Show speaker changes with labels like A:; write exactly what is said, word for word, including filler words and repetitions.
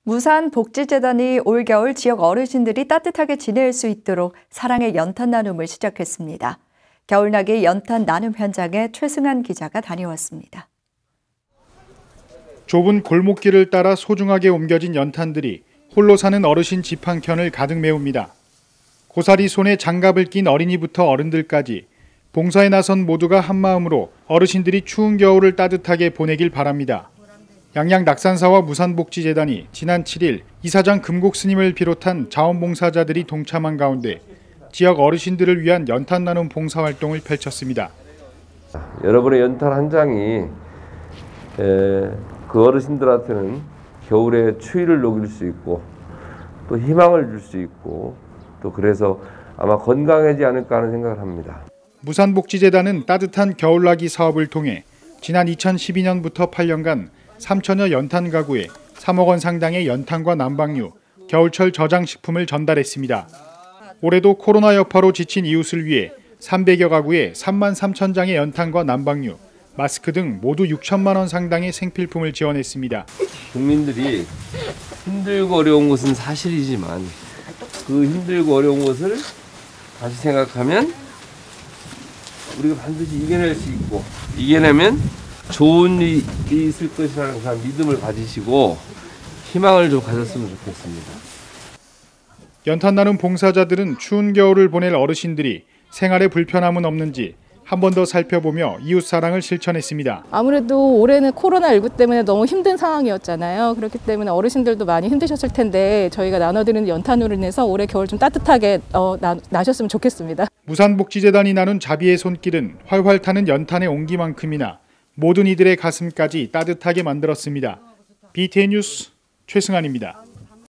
A: 무산복지재단이 올겨울 지역 어르신들이 따뜻하게 지낼 수 있도록 사랑의 연탄 나눔을 시작했습니다. 겨울나기 연탄 나눔 현장에 최승한 기자가 다녀왔습니다.
B: 좁은 골목길을 따라 소중하게 옮겨진 연탄들이 홀로 사는 어르신 집 한켠을 가득 메웁니다. 고사리 손에 장갑을 낀 어린이부터 어른들까지 봉사에 나선 모두가 한마음으로 어르신들이 추운 겨울을 따뜻하게 보내길 바랍니다. 양양 낙산사와 무산복지재단이 지난 칠 일 이사장 금곡 스님을 비롯한 자원봉사자들이 동참한 가운데 지역 어르신들을 위한 연탄 나눔 봉사활동을 펼쳤습니다.
C: 여러분의 연탄 한 장이 그 어르신들한테는 겨울의 추위를 녹일 수 있고 또 희망을 줄 수 있고 또 그래서 아마 건강하지 않을까 하는 생각을 합니다.
B: 무산복지재단은 따뜻한 겨울나기 사업을 통해 지난 이천십이 년부터 팔 년간 삼천여 연탄 가구에 삼억 원 상당의 연탄과 난방유, 겨울철 저장식품을 전달했습니다. 올해도 코로나 여파로 지친 이웃을 위해 삼백여 가구에 삼만 삼천 장의 연탄과 난방유, 마스크 등 모두 육천만 원 상당의 생필품을 지원했습니다.
C: 국민들이 힘들고 어려운 것은 사실이지만 그 힘들고 어려운 것을 다시 생각하면 우리가 반드시 이겨낼 수 있고 이겨내면 좋은 일이 있을 것이라는 그런 믿음을 가지시고 희망을 좀 가졌으면 좋겠습니다.
B: 연탄 나눔 봉사자들은 추운 겨울을 보낼 어르신들이 생활에 불편함은 없는지 한 번 더 살펴보며 이웃 사랑을 실천했습니다.
D: 아무래도 올해는 코로나십구 때문에 너무 힘든 상황이었잖아요. 그렇기 때문에 어르신들도 많이 힘드셨을 텐데 저희가 나눠드리는 연탄으로 인해서 올해 겨울 좀 따뜻하게 어, 나, 나셨으면 좋겠습니다.
B: 무산복지재단이 나눈 자비의 손길은 활활 타는 연탄의 온기만큼이나 모든 이들의 가슴까지 따뜻하게 만들었습니다. 비티엔 뉴스 최승한입니다.